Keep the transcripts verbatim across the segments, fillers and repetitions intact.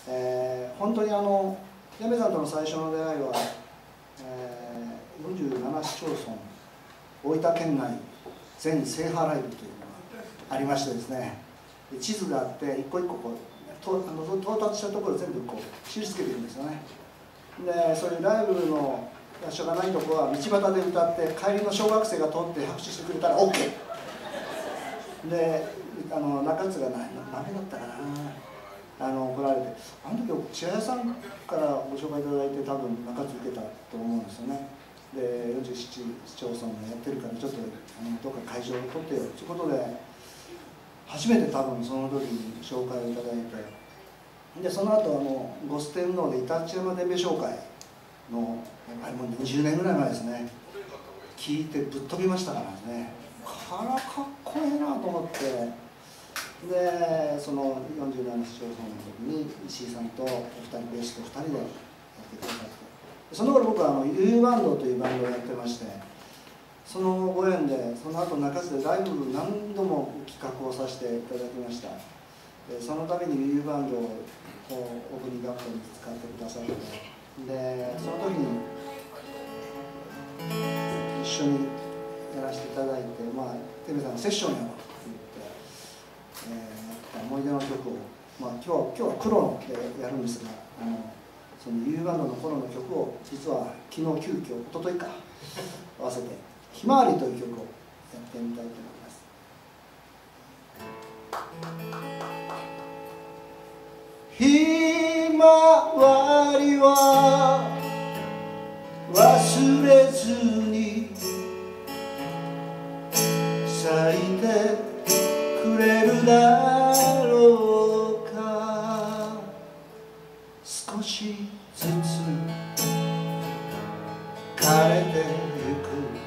えー、本当にあのヤメさんとの最初の出会いは、えー、よんじゅうなな市町村大分県内全制覇ライブというのがありましてですね、地図があって一個一個こうとあの到達したところを全部こう印付けているんですよね。でそういうライブの場所がないところは道端で歌って帰りの小学生が通って拍手してくれたら オーケー であの中津がない何だったかなあの怒られて、あの時千早さんからご紹介いただいて多分中津受けたと思うんですよね。でよんじゅうなな市町村がやってるからちょっとあのどっか会場を取ってよということで初めて多分その時に紹介をいただいて、でその後あのゴステンノーでイタチ山伝兵衛商会のあれもにじゅうねんぐらい前ですね、聞いてぶっ飛びましたからね、からかっこいいなと思って、でそのよんじゅうなな市町村の時に石井さんとお二人ベースとふたりでやってくださって、その頃僕はあの ユー バンドというバンドをやってまして、そのご縁でその後中津でライブ何度も企画をさせていただきました。でそのために ユー バンドを小国学校に使ってくださって、でその時に一緒にやらせていただいて、まあテレビさんのセッションやろうって言って、えー、やった思い出の曲を、まあ、今日は今日は黒でやるんですが、あのその ユー バンドの頃の曲を実は昨日急遽一昨日か合わせて「ひまわり」という曲をやってみたいと思います。ひまわりは忘れずに咲いてくれるだろうか、少しずつ枯れてゆ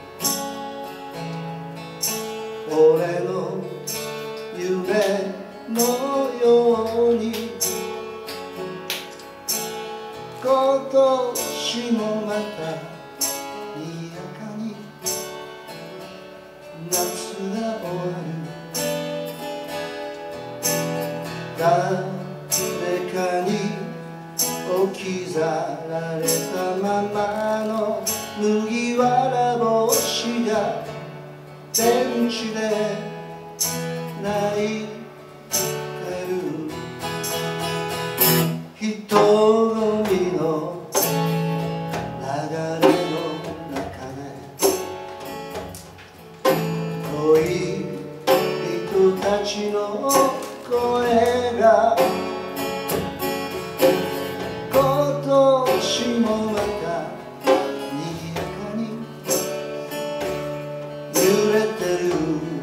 く俺の夢のように今年もまたにやかに夏が終わる、誰かに置き去られたままの麦わら帽子がベンチで泣いてる、人混みの流れの中で恋人たちの声が今年もまたにぎやかに揺れてる、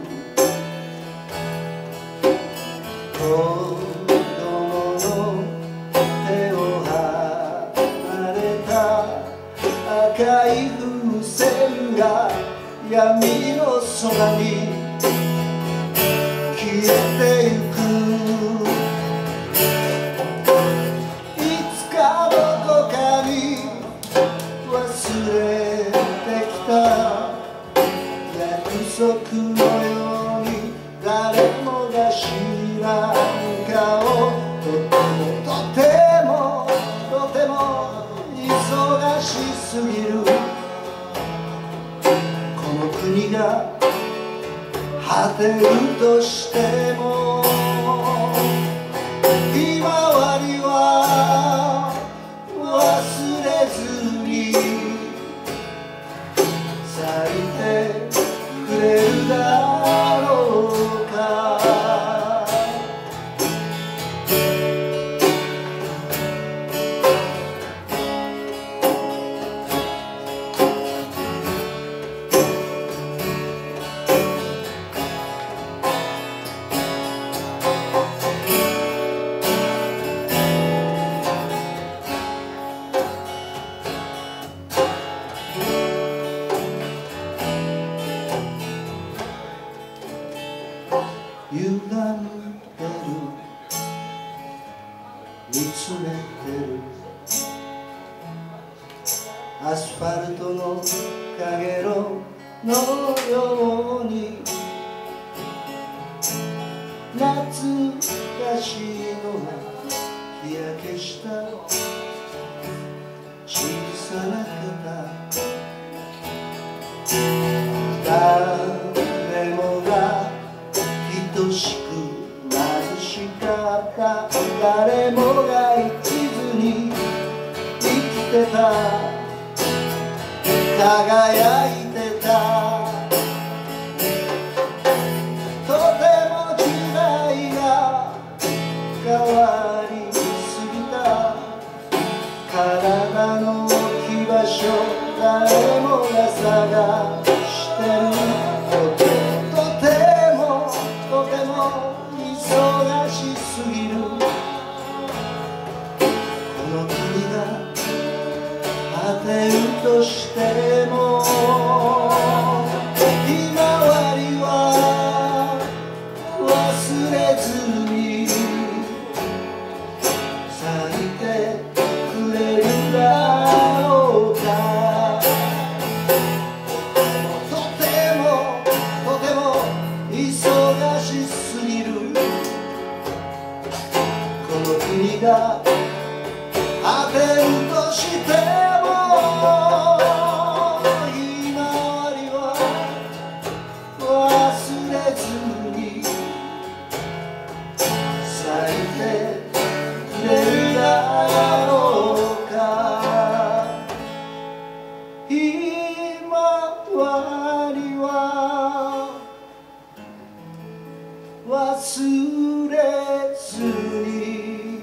子供の手を離れた赤い風船が闇の空に消えてゆく、いつかどこかに忘れてきた約束のように誰もが知らん顔、とてもとてもとても忙しすぎるこの国が果てるとしても、ひまわりは忘れずに咲いてくれるだろうか、歪んでる見つめてるアスファルトのかげろのように懐かしいのが日焼けした小さな肩、誰もが等しく貧しかった、誰もが一途に生きてた、輝いてた。とても時代が変わりすぎた、体の置き場所誰もが探してる。とてもとても忙しすぎる、この国が果てるとしても、ひまわりは忘れずに咲いてくれるだろうか。とてもとても忙しすぎる、この国が果てるとしても、ひまわりは忘れずに咲いてくれるだろうか。ひまわりは忘れずに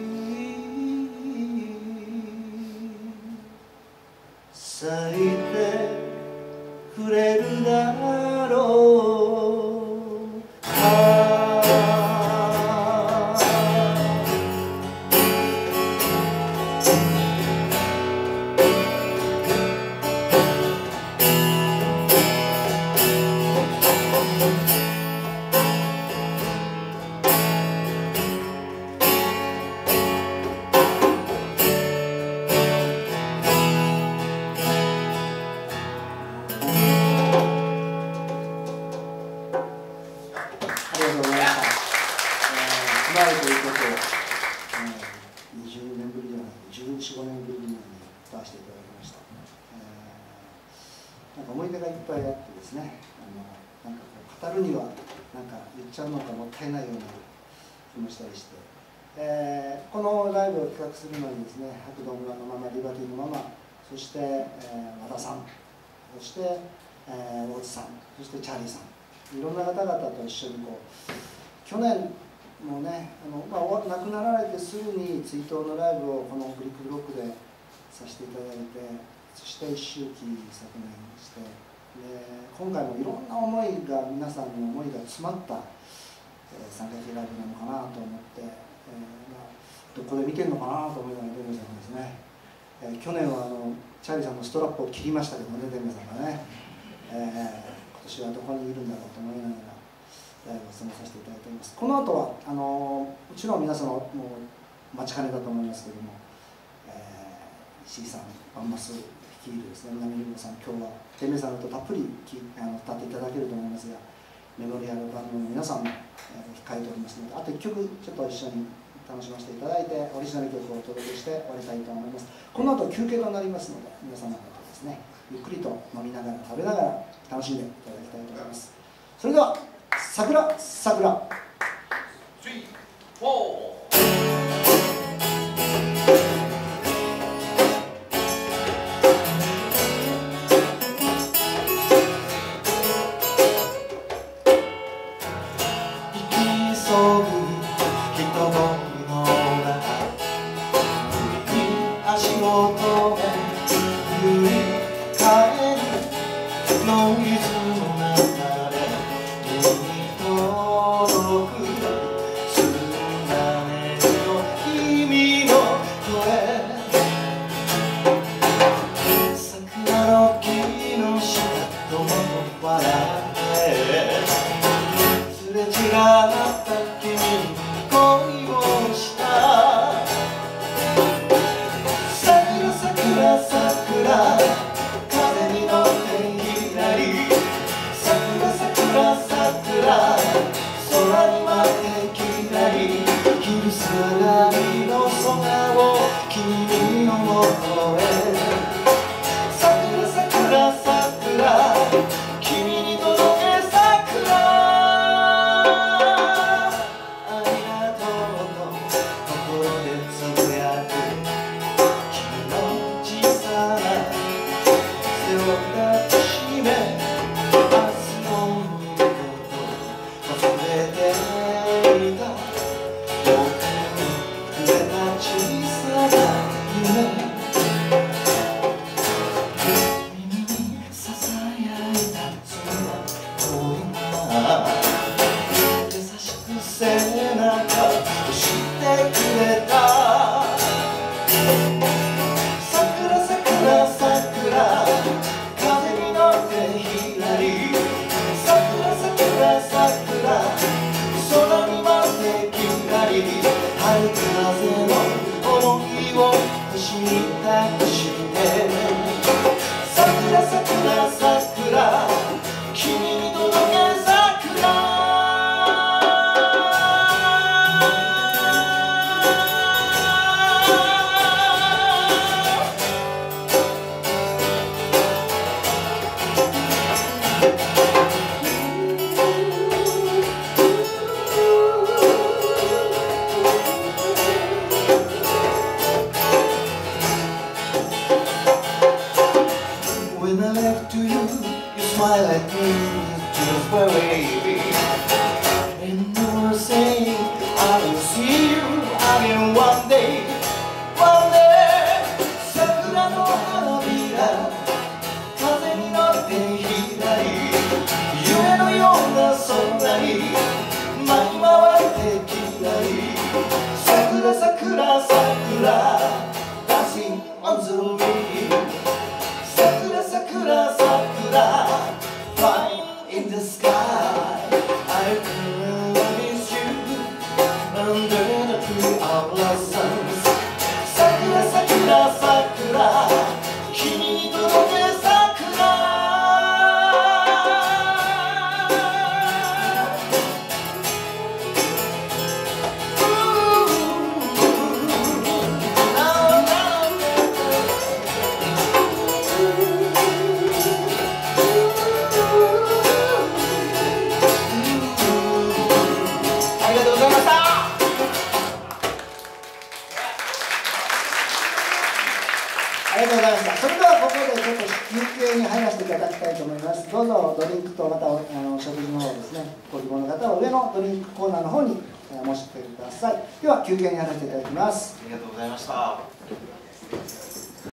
咲いてくれるだろうか。じゅうねんぶりじゃない、じゅうよん、ごねんぶりに歌わせていただきました。えー、なんか思い出がいっぱいあってですね、あのなんかこう語るにはなんか言っちゃうのがもったいないような気もしたりして、えー、このライブを企画するのにですね、白道村のママ、リバティのママ、そして、えー、和田さん、そして、えー、大津さん、そしてチャーリーさん、いろんな方々と一緒にこう去年もうね、あのまあ、亡くなられてすぐに追悼のライブをこのブリックブロックでさせていただいて、そして一周忌昨年して、で今回もいろんな思いが、皆さんの思いが詰まった、えー、さんかいせいライブなのかなと思って、えーまあ、どこで見てるのかなと思いながらデンメさんがですね、えー、去年はあのチャーリーさんのストラップを切りましたけどね、デンメさんがね、えー、今年はどこにいるんだろうと思いながらライブを務めさせていただいております。この後はあのもちろん皆様もう待ちかねだと思いますけれども、えー、石井さん、バンマス率いるですね、南野さん、今日は天明さんとたっぷりきあの歌っていただけると思いますが、メモリアルバンドの皆さんも、えー、控えておりますので、あといっきょくちょっと一緒に楽しませていただいて、オリジナル曲をお届けして終わりたいと思います。この後休憩となりますので、皆様方ですね、ゆっくりと飲みながら食べながら楽しんでいただきたいと思います。それでは桜桜スリー、フォー「 君のもとへ桜桜桜君に届け桜ありがとうと心でつぶやく君の小さな手を抱きしめ明日のこと忘れていた僕にくれた小さな夢耳にささやいたそんな声が優しく背中押してくれた桜桜桜風に乗ってひらり桜桜桜空に舞ってきらり春風の想いを星に託して桜桜桜君に届け桜When I left to you, you smile at me, just baby. And you were saying, I will see you again one day, one day. 桜の花びら、風に乗ってひらり、夢のような空に舞い回ってきらり。桜桜桜、dancing on the wind.桜桜桜 flying in the sky I can miss you under the tree of blossoms 桜桜桜君に届け桜ありがとうございました。ありがとうございました。それではここでちょっと休憩に入らせていただきたいと思います。どうぞドリンクとまたあの食事の方ですね、ご希望の方は上のドリンクコーナーの方に申し付けてください。では休憩に入らせていただきます。 ありがとうございました。